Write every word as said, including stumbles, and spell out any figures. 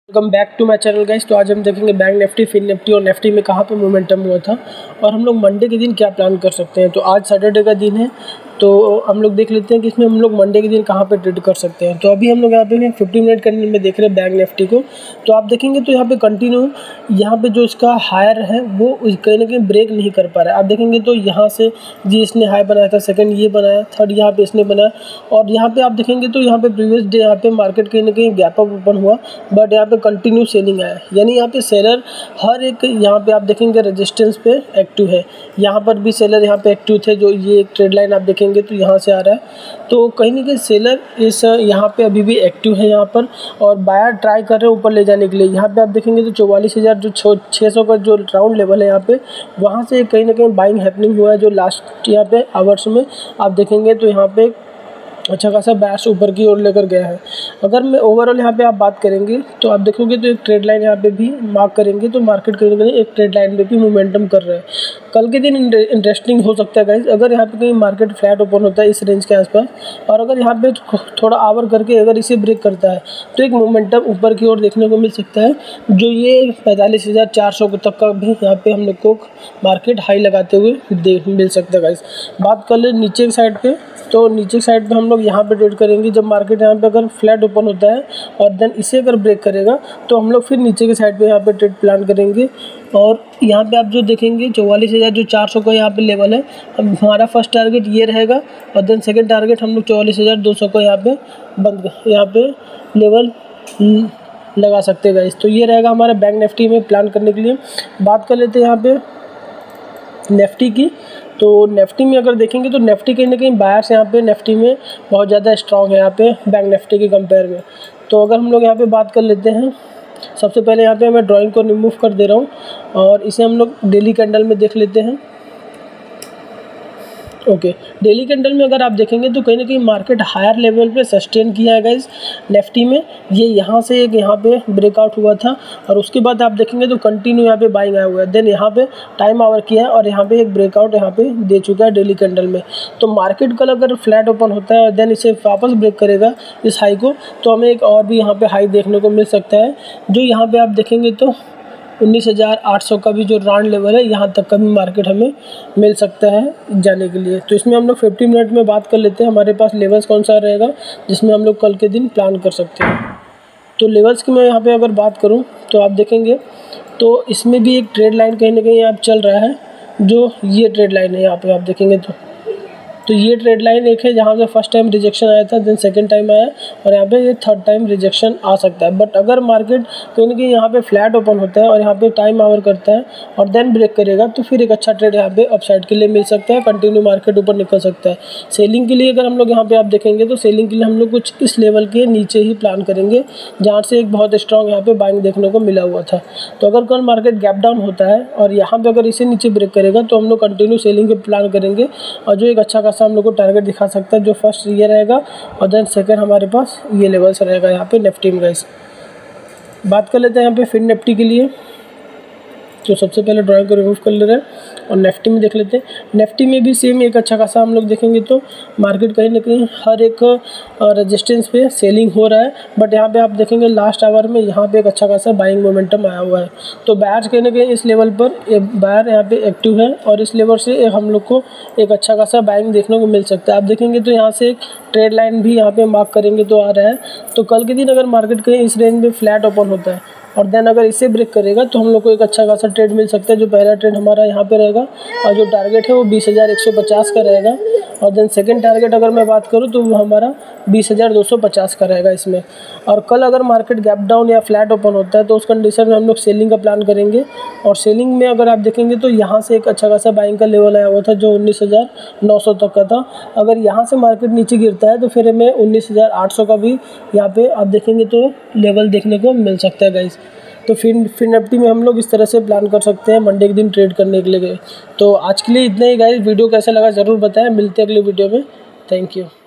Welcome back to my channel guys. तो आज हम देखेंगे बैंक निफ्टी, फिन निफ्टी और निफ्टी में कहाँ पे मोमेंटम हुआ था और हम लोग मंडे के दिन क्या प्लान कर सकते हैं। तो आज सैटरडे का दिन है, तो हम लोग देख लेते हैं कि इसमें हम लोग मंडे के दिन कहाँ पे ट्रेड कर सकते हैं। तो अभी हम लोग यहाँ पे फिफ्टी मिनट कैंडल में देख रहे हैं बैंक निफ्टी को। तो आप देखेंगे तो यहाँ पे कंटिन्यू यहाँ पे जो इसका हायर है वो कहीं ना कहीं ब्रेक नहीं कर पा रहा है। आप देखेंगे तो यहाँ से जी इसने हाई बनाया था, सेकंड ये बनाया, थर्ड यहाँ पे इसने बनाया और यहाँ पे आप देखेंगे तो यहाँ पे प्रीवियस डे यहाँ पे मार्केट कहीं ना कहीं गैप अप ओपन हुआ, बट यहाँ पे कंटिन्यू सेलिंग आया। यानी यहाँ पे सेलर हर एक यहाँ पे आप देखेंगे रेजिस्टेंस पे एक्टिव है। यहाँ पर भी सेलर यहाँ पे एक्टिव थे, जो ये एक ट्रेड लाइन आप देखेंगे तो यहाँ से आ रहा है। तो कहीं ना कहीं सेलर इस यहाँ पे अभी भी एक्टिव है यहाँ पर, और बायर ट्राई कर रहे हैं ऊपर ले जाने के लिए। यहाँ पे आप देखेंगे तो चौवालीस हज़ार जो छः सौ का जो राउंड लेवल है यहाँ पे, वहाँ से कहीं ना कहीं बाइंग हैपनिंग हुआ है। जो लास्ट यहाँ पे आवर्स में आप देखेंगे तो यहाँ पे अच्छा खासा बैश ऊपर की ओर लेकर गया है। अगर मैं ओवरऑल यहाँ पे आप बात करेंगे तो आप देखोगे तो एक ट्रेड लाइन यहाँ पे भी मार्क करेंगे तो मार्केट कहीं ना कहीं एक ट्रेड लाइन पे भी मोमेंटम कर रहा है। कल के दिन इंटरेस्टिंग हो सकता है गाइस, अगर यहाँ पे कहीं मार्केट फ्लैट ओपन होता है इस रेंज के आसपास, और अगर यहाँ पे थोड़ा आवर करके अगर इसे ब्रेक करता है तो एक मोमेंटम ऊपर की ओर देखने को मिल सकता है, जो ये पैंतालीस हज़ार चार सौ तक का भी यहाँ पे हम लोग को मार्केट हाई लगाते हुए देख मिल सकता है गाइस। बात कर ले नीचे की साइड पे, तो नीचे की साइड पे हम लोग यहाँ पे ट्रेड करेंगे जब मार्केट यहाँ पे अगर फ्लैट ओपन होता है और देन इसे अगर ब्रेक करेगा तो हम लोग फिर नीचे की साइड पे यहाँ पे ट्रेड प्लान करेंगे। और यहाँ पे आप जो देखेंगे चौवालीस हज़ार जो चार सौ का यहाँ पे लेवल है, अब हमारा फर्स्ट टारगेट ये रहेगा और देन सेकंड टारगेट हम लोग चौवालीस हज़ार दो सौ को यहाँ पे बंद यहाँ पे लेवल लगा सकते हैं गाइस। तो ये रहेगा हमारा बैंक निफ्टी में प्लान करने के लिए। बात कर लेते हैं यहाँ पे निफ्टी की। तो निफ्टी में अगर देखेंगे तो निफ्टी कहीं ना कहीं बायर्स यहाँ पे निफ्टी में बहुत ज़्यादा स्ट्रॉन्ग है यहाँ पे बैंक निफ्टी के कंपेयर में। तो अगर हम लोग यहाँ पे बात कर लेते हैं, सबसे पहले यहाँ पे मैं ड्राइंग को रिमूव कर दे रहा हूँ और इसे हम लोग डेली कैंडल में देख लेते हैं। ओके, डेली कैंडल में अगर आप देखेंगे तो कहीं ना कहीं मार्केट हायर लेवल पे सस्टेन किया है गाइस। निफ्टी में ये यहाँ से एक यहाँ पे ब्रेकआउट हुआ था और उसके बाद आप देखेंगे तो कंटिन्यू यहाँ पे बाइंग आया हुआ है। देन यहाँ पे टाइम आवर किया है और यहाँ पे एक ब्रेकआउट यहाँ पे दे चुका है डेली कैंडल में। तो मार्केट कल अगर फ्लैट ओपन होता है और देन इसे वापस ब्रेक करेगा इस हाई को, तो हमें एक और भी यहाँ पे हाई देखने को मिल सकता है, जो यहाँ पे आप देखेंगे तो उन्नीस हज़ार आठ सौ का भी जो राउंड लेवल है यहाँ तक का भी मार्केट हमें मिल सकता है जाने के लिए। तो इसमें हम लोग फिफ्टी मिनट में बात कर लेते हैं हमारे पास लेवल्स कौन सा रहेगा जिसमें हम लोग कल के दिन प्लान कर सकते हैं। तो लेवल्स की मैं यहाँ पे अगर बात करूँ तो आप देखेंगे तो इसमें भी एक ट्रेड लाइन कहीं ना कहीं यहाँ चल रहा है, जो ये ट्रेड लाइन है यहाँ पे आप देखेंगे तो तो ये ट्रेड लाइन एक है जहाँ पे फर्स्ट टाइम रिजेक्शन आया था, देन सेकंड टाइम आया और यहाँ पे ये थर्ड टाइम रिजेक्शन आ सकता है। बट अगर मार्केट कहीं ना कहीं यहाँ पे फ्लैट ओपन होता है और यहाँ पे टाइम आवर करता है और देन ब्रेक करेगा तो फिर एक अच्छा ट्रेड यहाँ पे अपसाइड के लिए मिल सकता है, कंटिन्यू मार्केट ऊपर निकल सकता है। सेलिंग के लिए अगर हम लोग यहाँ पे आप देखेंगे तो सेलिंग के लिए हम लोग कुछ इस लेवल के नीचे ही प्लान करेंगे, जहाँ से एक बहुत स्ट्रॉन्ग यहाँ पे बाइंग देखने को मिला हुआ था। तो अगर कल मार्केट गैप डाउन होता है और यहाँ पे अगर इसे नीचे ब्रेक करेगा तो हम लोग कंटिन्यू सेलिंग के प्लान करेंगे, और जो एक अच्छा खासा हम लोग को टारगेट दिखा सकता है, जो फर्स्ट ये रहेगा और देन सेकंड हमारे पास ये लेवल्स रहेगा यहाँ पे निफ्टी में गाइस। बात कर लेते हैं यहाँ पे फिन निफ्टी के लिए। तो सबसे पहले ड्राइंग को रिमूव कर ले रहे हैं और निफ्टी में देख लेते हैं। निफ्टी में भी सेम एक अच्छा खासा हम लोग देखेंगे तो मार्केट कहीं ना कहीं हर एक रेजिस्टेंस पे सेलिंग हो रहा है, बट यहाँ पे आप देखेंगे लास्ट आवर में यहाँ पे एक अच्छा खासा बाइंग मोमेंटम आया हुआ है। तो बायर्स कहीं ना कहीं इस लेवल पर बायर यहाँ पे एक्टिव है और इस लेवल से हम लोग को एक अच्छा खासा बाइंग देखने को मिल सकता है। आप देखेंगे तो यहाँ से एक ट्रेड लाइन भी यहाँ पे मार्क करेंगे तो आ रहा है। तो कल के दिन अगर मार्केट कहीं इस रेंज में फ्लैट ओपन होता है और देन अगर इसे ब्रेक करेगा तो हम लोग को एक अच्छा खासा ट्रेड मिल सकता है। जो पहला ट्रेड हमारा यहाँ पे रहेगा और जो टारगेट है वो बीस हज़ार एक सौ पचास का रहेगा, और देन सेकंड टारगेट अगर मैं बात करूँ तो वो हमारा बीस हज़ार दो सौ पचास का रहेगा इसमें। और कल अगर मार्केट गैप डाउन या फ्लैट ओपन होता है तो उस कंडीशन में हम लोग सेलिंग का प्लान करेंगे, और सेलिंग में अगर आप देखेंगे तो यहाँ से एक अच्छा खासा बाइंग का लेवल आया हुआ था जो उन्नीस हज़ार नौ सौ तक का था। अगर यहाँ से मार्केट नीचे गिरता है तो फिर हमें उन्नीस हज़ार आठ सौ का भी यहाँ पे आप देखेंगे तो लेवल देखने को मिल सकता है गाइस। तो फिर फिन निफ्टी में हम लोग इस तरह से प्लान कर सकते हैं मंडे के दिन ट्रेड करने के लिए। तो आज के लिए इतना ही गाइस। वीडियो कैसा लगा ज़रूर बताएं, मिलते हैं अगले वीडियो में। Thank you.